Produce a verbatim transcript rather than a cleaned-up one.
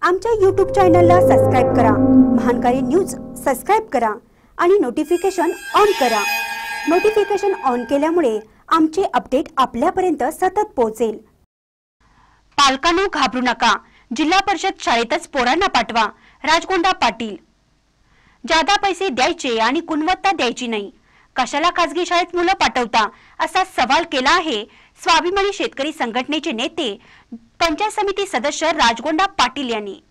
आमच्या यूट्यूब चॅनलला सबस्क्राइब करा, महानकारी न्यूज सबस्क्राइब करा आणि नोटिफिकेशन ऑन करा। नोटिफिकेशन ऑन केल्यामुळे आमचे अपडेट आपल्यापर्यंत सतत पोहोचेल। पालकांनो घाबरू नका, जिल्हा परिषद शाळेतच पोरांना पाठवा। राजगोंडा पाटील। जादा पैसे द्यायचे आणि गुणवत्ता द्यायची नाही, कशाला खासगी शाळेत मुलं पाठवता, असा सवाल केला आहे स्वाभिमानी शेतकरी संघटनेचे नेते पंचायत समिती सदस्य राजगोंडा पाटील यांनी।